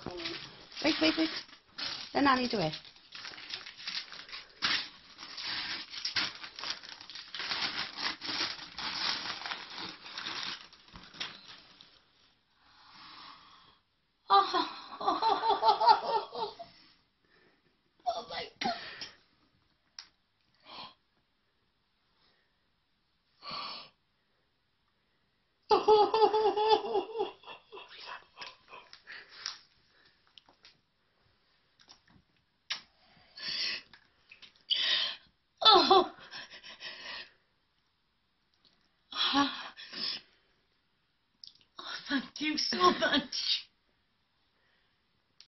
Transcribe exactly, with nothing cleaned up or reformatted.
Wait, wait, wait. Let Nanny do it. Oh, oh, oh my God. Oh. Oh, thank you so much.